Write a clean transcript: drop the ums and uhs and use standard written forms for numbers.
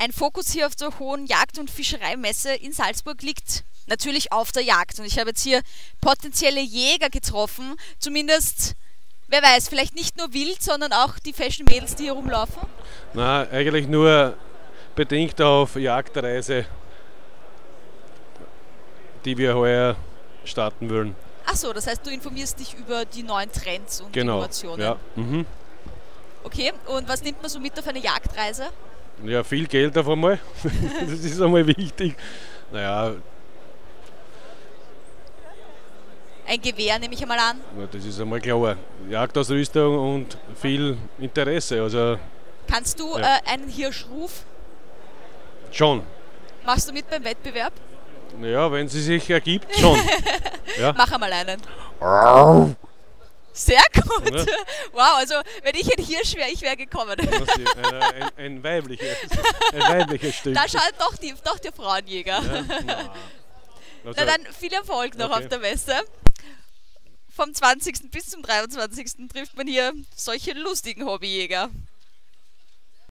ein Fokus hier auf der Hohen Jagd- und Fischereimesse in Salzburg liegt natürlich auf der Jagd. Und ich habe jetzt hier potenzielle Jäger getroffen, zumindest, wer weiß, vielleicht nicht nur wild, sondern auch die Fashion-Mädels, die hier rumlaufen. Na, eigentlich nur bedingt auf Jagdreise, die wir heuer starten wollen. Ach so, das heißt, du informierst dich über die neuen Trends und Genau, Innovationen. ja. Mhm. Okay, und was nimmt man so mit auf eine Jagdreise? Ja, viel Geld auf einmal. Das ist einmal wichtig. Naja, Ein Gewehr nehme ich einmal an. das ist einmal klar. Jagdausrüstung und viel Interesse. Also Kannst du Ja. einen Hirschruf? schon. Machst du mit beim Wettbewerb? Ja, wenn sie sich ergibt, schon. Ja. Mach einmal einen. Sehr gut. Ja. Wow, also wenn ich ein Hirsch wäre, ich wäre gekommen. Ein weibliches Stück. Da schaut doch der Frauenjäger. Ja, na. Also, Na dann viel Erfolg noch Okay. auf der Messe. Vom 20. bis zum 23. trifft man hier solche lustigen Hobbyjäger.